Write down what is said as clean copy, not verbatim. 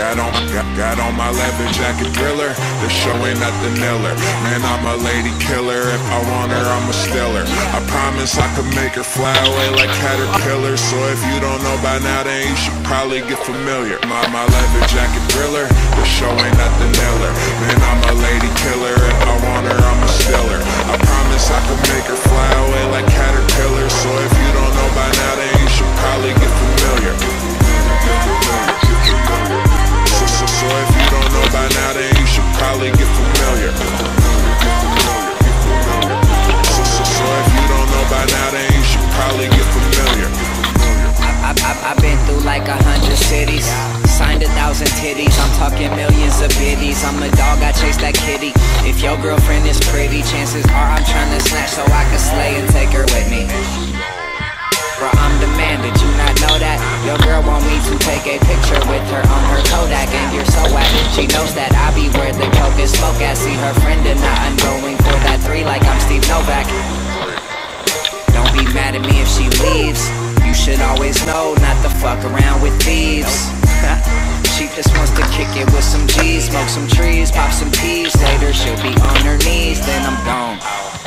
Got on my leather jacket Thriller. The show ain't nothing iller. Man, I'm a lady killer. If I want her, I'ma steal her. I promise I could make her fly away like caterpillars. So if you don't know by now, then you should probably get familiar. My leather jacket Thriller. The show ain't nothing iller. Man, I'm a lady killer. If I want her, I'ma steal her. I promise I could make her fly away like caterpillars. So if you don't know by now, then you should probably get familiar. So if you don't know by now, then you should probably get familiar. So if you don't know by now, then you should probably get familiar. I've been through like 100 cities, signed 1,000 titties. I'm talking millions of biddies. I'm a dog, I chase that kitty. If your girlfriend is pretty, chances are I'm trying to snatch so I can slay and take her with me. Bro, I'm the man, did you not know that? Your girl want me to take a picture with her on her Kodak. And you're so whack, she knows that I be where the coke is smoke at. See her friend and I'm going for that 3 like I'm Steve Novak. Don't be mad at me if she leaves. You should always know not to fuck around with thieves. She just wants to kick it with some G's, smoke some trees, pop some peas. Later she'll be on her knees, then I'm gone.